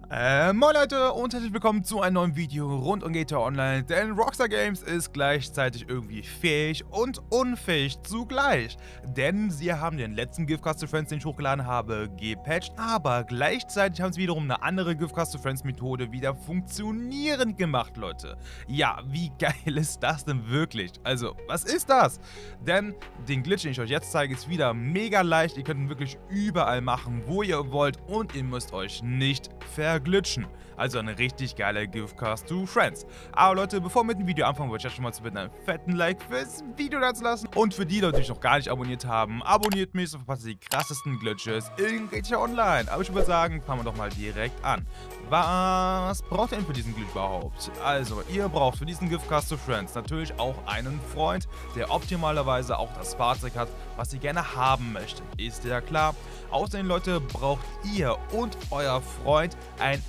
Moin Leute und herzlich willkommen zu einem neuen Video rund um GTA Online, denn Rockstar Games ist gleichzeitig irgendwie fähig und unfähig zugleich. Denn sie haben den letzten Giftcast to Friends, den ich hochgeladen habe, gepatcht, aber gleichzeitig haben sie wiederum eine andere Giftcast to Friends Methode wieder funktionierend gemacht, Leute. Ja, wie geil ist das denn wirklich? Also, was ist das? Denn den Glitch, den ich euch jetzt zeige, ist wieder mega leicht. Ihr könnt ihn wirklich überall machen, wo ihr wollt und ihr müsst euch nicht verglitschen. Also eine richtig geile Giftcast to Friends. Aber Leute, bevor wir mit dem Video anfangen, wollte ich euch schon mal zu bitten, einen fetten Like fürs Video da zu lassen. Und für die Leute, die mich noch gar nicht abonniert haben, abonniert mich, so verpasst ihr die krassesten Glitches in GTA Online. Aber ich würde sagen, fangen wir doch mal direkt an. Was braucht ihr denn für diesen Glitch überhaupt? Also, ihr braucht für diesen Giftcast to Friends natürlich auch einen Freund, der optimalerweise auch das Fahrzeug hat, was ihr gerne haben möchtet. Ist ja klar. Außerdem, Leute, braucht ihr und euer Freund ein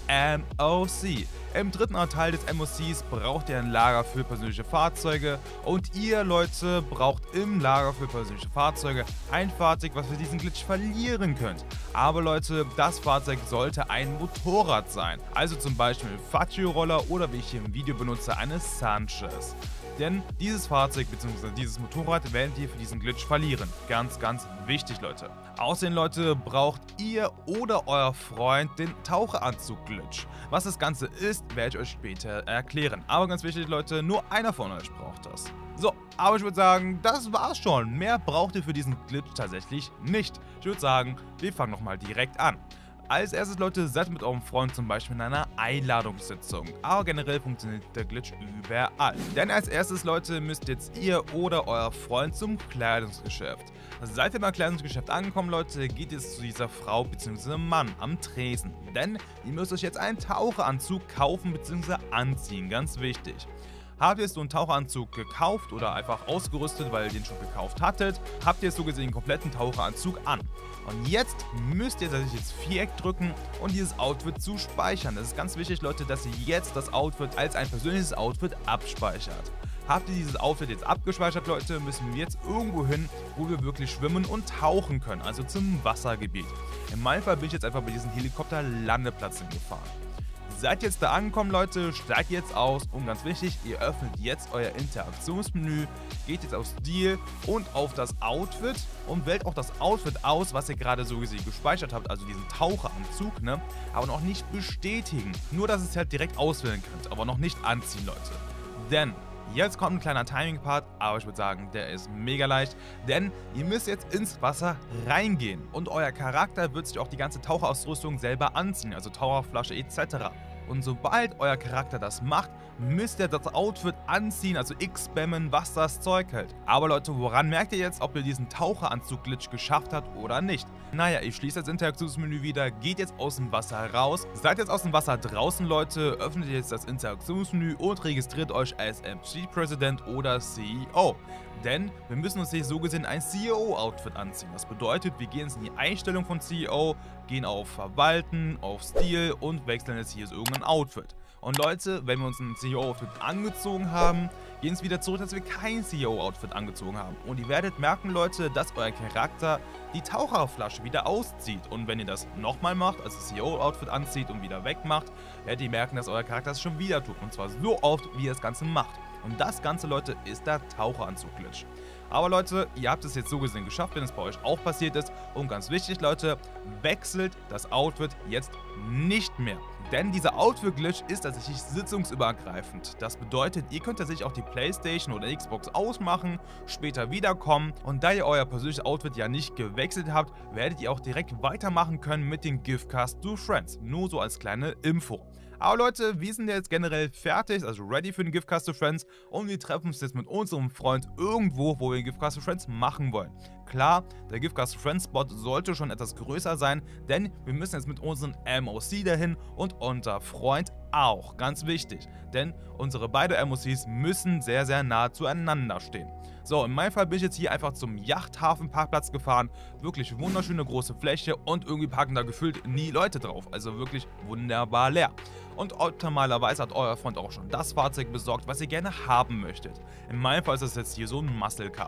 MOC. Im dritten Teil des MOCs braucht ihr ein Lager für persönliche Fahrzeuge und ihr, Leute, braucht im Lager für persönliche Fahrzeuge ein Fahrzeug, was ihr diesen Glitch verlieren könnt. Aber Leute, das Fahrzeug sollte ein Motorrad sein. Also zum Beispiel ein Faccio-Roller oder wie ich hier im Video benutze, eine Sanchez. Denn dieses Fahrzeug bzw. dieses Motorrad werdet ihr für diesen Glitch verlieren. Ganz, ganz wichtig, Leute. Außerdem, Leute, braucht ihr oder euer Freund den Taucheranzug-Glitch. Was das Ganze ist, werde ich euch später erklären. Aber ganz wichtig, Leute, nur einer von euch braucht das. So, aber ich würde sagen, das war's schon. Mehr braucht ihr für diesen Glitch tatsächlich nicht. Ich würde sagen, wir fangen nochmal direkt an. Als erstes, Leute, seid mit eurem Freund zum Beispiel in einer Einladungssitzung. Aber generell funktioniert der Glitch überall. Denn als erstes, Leute, müsst jetzt ihr oder euer Freund zum Kleidungsgeschäft. Seid ihr beim Kleidungsgeschäft angekommen, Leute, geht jetzt zu dieser Frau bzw. Mann am Tresen. Denn ihr müsst euch jetzt einen Taucheranzug kaufen bzw. anziehen. Ganz wichtig. Habt ihr jetzt so einen Taucheranzug gekauft oder einfach ausgerüstet, weil ihr den schon gekauft hattet, habt ihr jetzt so gesehen den kompletten Taucheranzug an. Und jetzt müsst ihr tatsächlich jetzt Viereck drücken und dieses Outfit zu speichern. Das ist ganz wichtig, Leute, dass ihr jetzt das Outfit als ein persönliches Outfit abspeichert. Habt ihr dieses Outfit jetzt abgespeichert, Leute, müssen wir jetzt irgendwo hin, wo wir wirklich schwimmen und tauchen können, also zum Wassergebiet. In meinem Fall bin ich jetzt einfach bei diesem Helikopterlandeplatz hingefahren. Seid jetzt da angekommen, Leute, steigt jetzt aus und ganz wichtig, ihr öffnet jetzt euer Interaktionsmenü, geht jetzt auf Stil und auf das Outfit und wählt auch das Outfit aus, was ihr gerade so gesehen gespeichert habt, also diesen Taucheranzug, ne? Aber noch nicht bestätigen, nur dass ihr es halt direkt auswählen könnt, aber noch nicht anziehen, Leute. Denn jetzt kommt ein kleiner Timing-Part, aber ich würde sagen, der ist mega leicht, denn ihr müsst jetzt ins Wasser reingehen und euer Charakter wird sich auch die ganze Taucherausrüstung selber anziehen, also Taucherflasche etc. Und sobald euer Charakter das macht, müsst ihr das Outfit anziehen, also X-spammen, was das Zeug hält. Aber Leute, woran merkt ihr jetzt, ob ihr diesen Taucheranzug-Glitch geschafft habt oder nicht? Naja, ihr schließt das Interaktionsmenü wieder, geht jetzt aus dem Wasser raus, seid jetzt aus dem Wasser draußen, Leute, öffnet jetzt das Interaktionsmenü und registriert euch als MC-President oder CEO. Denn wir müssen uns hier so gesehen ein CEO-Outfit anziehen. Das bedeutet, wir gehen jetzt in die Einstellung von CEO, gehen auf Verwalten, auf Stil und wechseln jetzt hier so irgendein Outfit. Und Leute, wenn wir uns ein CEO-Outfit angezogen haben, gehen es wieder zurück, dass wir kein CEO-Outfit angezogen haben. Und ihr werdet merken, Leute, dass euer Charakter die Taucherflasche wieder auszieht. Und wenn ihr das nochmal macht, also das CEO-Outfit anzieht und wieder wegmacht, werdet ihr merken, dass euer Charakter es schon wieder tut. Und zwar so oft, wie er das Ganze macht. Und das Ganze, Leute, ist der Taucheranzug-Glitch. Aber Leute, ihr habt es jetzt so gesehen geschafft, wenn es bei euch auch passiert ist. Und ganz wichtig, Leute, wechselt das Outfit jetzt nicht mehr. Denn dieser Outfit-Glitch ist tatsächlich sitzungsübergreifend. Das bedeutet, ihr könnt tatsächlich auch die Playstation oder Xbox ausmachen, später wiederkommen. Und da ihr euer persönliches Outfit ja nicht gewechselt habt, werdet ihr auch direkt weitermachen können mit den Giftcast to Friends. Nur so als kleine Info. Aber Leute, wir sind jetzt generell fertig, also ready für den Giftcast to Friends und wir treffen uns jetzt mit unserem Freund irgendwo, wo wir den Giftcast to Friends machen wollen. Klar, der Giftcast to Friends Spot sollte schon etwas größer sein, denn wir müssen jetzt mit unserem MOC dahin und unser Freund auch, ganz wichtig, denn unsere beiden MOCs müssen sehr, sehr nah zueinander stehen. So, in meinem Fall bin ich jetzt hier einfach zum Yachthafenparkplatz gefahren, wirklich wunderschöne große Fläche und irgendwie parken da gefühlt nie Leute drauf, also wirklich wunderbar leer. Und optimalerweise hat euer Freund auch schon das Fahrzeug besorgt, was ihr gerne haben möchtet. In meinem Fall ist das jetzt hier so ein Muscle Car.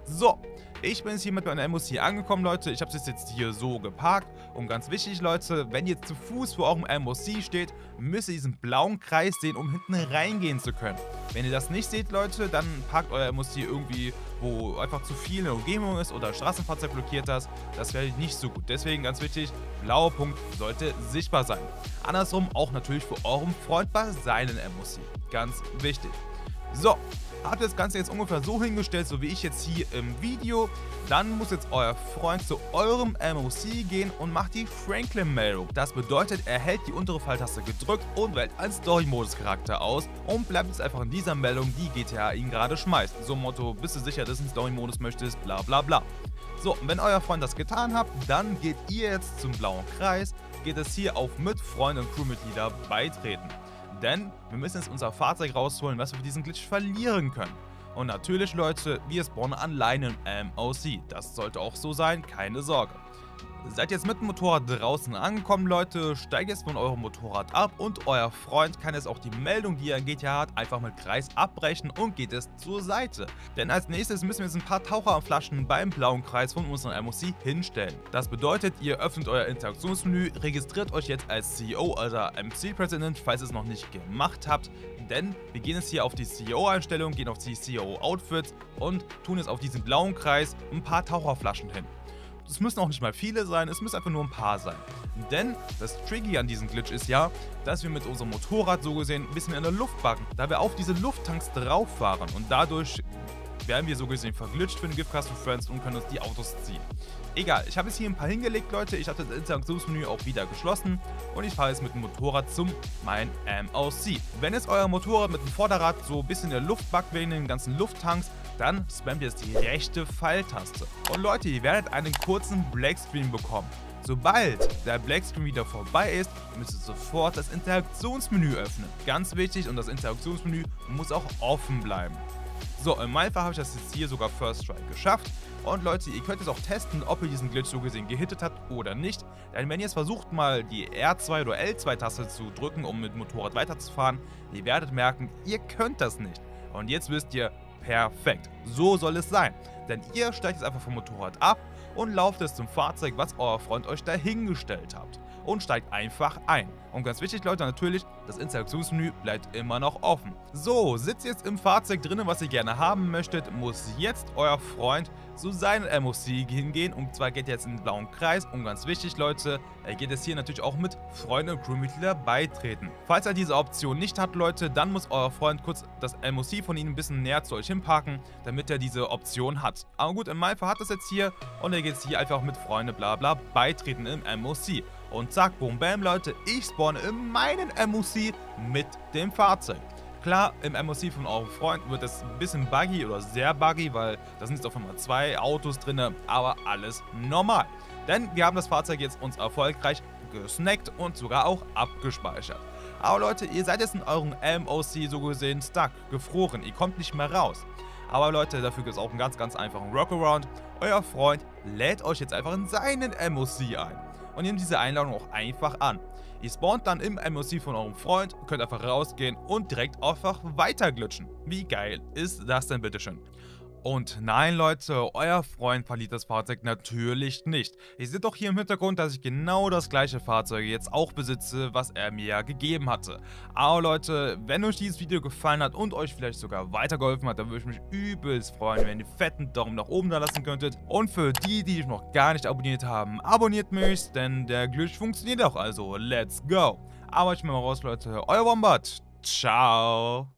So, ich bin jetzt hier mit meiner MOC angekommen, Leute. Ich habe es jetzt hier so geparkt. Und ganz wichtig, Leute, wenn ihr zu Fuß vor eurem MOC steht, müsst ihr diesen blauen Kreis sehen, um hinten reingehen zu können. Wenn ihr das nicht seht, Leute, dann parkt euer MOC irgendwie, wo einfach zu viel in der Umgebung ist oder Straßenfahrzeug blockiert das. Das wäre nicht so gut. Deswegen ganz wichtig, blauer Punkt sollte sichtbar sein. Andersrum auch natürlich für euren Freund bei seinen MOC. Ganz wichtig. So, habt ihr das Ganze jetzt ungefähr so hingestellt, so wie ich jetzt hier im Video, dann muss jetzt euer Freund zu eurem MOC gehen und macht die Franklin-Meldung. Das bedeutet, er hält die untere Pfeiltaste gedrückt und wählt einen Story-Modus-Charakter aus und bleibt jetzt einfach in dieser Meldung, die GTA ihn gerade schmeißt. So Motto, bist du sicher, dass du einen Story-Modus möchtest, bla bla bla. So, und wenn euer Freund das getan hat, dann geht ihr jetzt zum blauen Kreis, geht es hier auf mit Freund und Crewmitglieder beitreten. Denn wir müssen jetzt unser Fahrzeug rausholen, was wir für diesen Glitch verlieren können. Und natürlich, Leute, wir spawnen alleine im MOC. Das sollte auch so sein, keine Sorge. Seid jetzt mit dem Motorrad draußen angekommen, Leute, steigt jetzt von eurem Motorrad ab und euer Freund kann jetzt auch die Meldung, die er in GTA hat, einfach mit Kreis abbrechen und geht es zur Seite. Denn als nächstes müssen wir jetzt ein paar Taucherflaschen beim blauen Kreis von unserem MOC hinstellen. Das bedeutet, ihr öffnet euer Interaktionsmenü, registriert euch jetzt als CEO oder MC-President, falls ihr es noch nicht gemacht habt. Denn wir gehen jetzt hier auf die CEO-Einstellung, gehen auf die CEO-Outfits und tun jetzt auf diesen blauen Kreis ein paar Taucherflaschen hin. Es müssen auch nicht mal viele sein, es müssen einfach nur ein paar sein. Denn das Tricky an diesem Glitch ist ja, dass wir mit unserem Motorrad so gesehen ein bisschen in der Luft backen, da wir auf diese Lufttanks drauf fahren und dadurch werden wir so gesehen verglitscht für den Giftcast for Friends und können uns die Autos ziehen. Egal, ich habe jetzt hier ein paar hingelegt, Leute, ich habe das Interaktionsmenü auch wieder geschlossen und ich fahre jetzt mit dem Motorrad zum mein MOC. Wenn jetzt euer Motorrad mit dem Vorderrad so ein bisschen in der Luft backt wegen den ganzen Lufttanks, dann spammt ihr jetzt die rechte Pfeiltaste. Und Leute, ihr werdet einen kurzen Blackscreen bekommen. Sobald der Blackscreen wieder vorbei ist, müsst ihr sofort das Interaktionsmenü öffnen. Ganz wichtig, und das Interaktionsmenü muss auch offen bleiben. So, in meinem Fall habe ich das jetzt hier sogar First Try geschafft. Und Leute, ihr könnt jetzt auch testen, ob ihr diesen Glitch so gesehen gehittet habt oder nicht. Denn wenn ihr jetzt versucht mal die R2 oder L2-Taste zu drücken, um mit dem Motorrad weiterzufahren, ihr werdet merken, ihr könnt das nicht. Und jetzt wisst ihr, perfekt. So soll es sein. Denn ihr steigt jetzt einfach vom Motorrad ab und lauft es zum Fahrzeug, was euer Freund euch dahingestellt habt. Und steigt einfach ein. Und ganz wichtig, Leute, natürlich, das Interaktionsmenü bleibt immer noch offen. So, sitzt jetzt im Fahrzeug drinnen, was ihr gerne haben möchtet, muss jetzt euer Freund zu seinem MOC hingehen. Und zwar geht er jetzt in den blauen Kreis. Und ganz wichtig, Leute, er geht es hier natürlich auch mit Freunden und Crewmitglieder beitreten. Falls er diese Option nicht hat, Leute, dann muss euer Freund kurz das MOC von Ihnen ein bisschen näher zu euch hinparken, damit er diese Option hat. Aber gut, in meinem Fall hat es jetzt hier und er geht hier einfach mit Freunde bla bla beitreten im MOC. Und zack, boom, bam, Leute, ich spawne in meinen MOC mit dem Fahrzeug. Klar, im MOC von eurem Freund wird es ein bisschen buggy oder sehr buggy, weil da sind jetzt auf einmal 2 Autos drin, aber alles normal. Denn wir haben das Fahrzeug jetzt uns erfolgreich gesnackt und sogar auch abgespeichert. Aber Leute, ihr seid jetzt in eurem MOC so gesehen stuck, gefroren, ihr kommt nicht mehr raus. Aber Leute, dafür gibt es auch einen ganz, ganz einfachen Workaround. Euer Freund lädt euch jetzt einfach in seinen MOC ein. Und nehmt diese Einladung auch einfach an. Ihr spawnt dann im MOC von eurem Freund, könnt einfach rausgehen und direkt einfach weiter glitschen. Wie geil ist das denn bitteschön? Und nein, Leute, euer Freund verliert das Fahrzeug natürlich nicht. Ihr seht doch hier im Hintergrund, dass ich genau das gleiche Fahrzeug jetzt auch besitze, was er mir ja gegeben hatte. Aber Leute, wenn euch dieses Video gefallen hat und euch vielleicht sogar weitergeholfen hat, dann würde ich mich übelst freuen, wenn ihr einen fetten Daumen nach oben da lassen könntet. Und für die, die mich noch gar nicht abonniert haben, abonniert mich, denn der Glitch funktioniert auch, also let's go. Aber ich bin mal raus, Leute, euer Wombat. Ciao.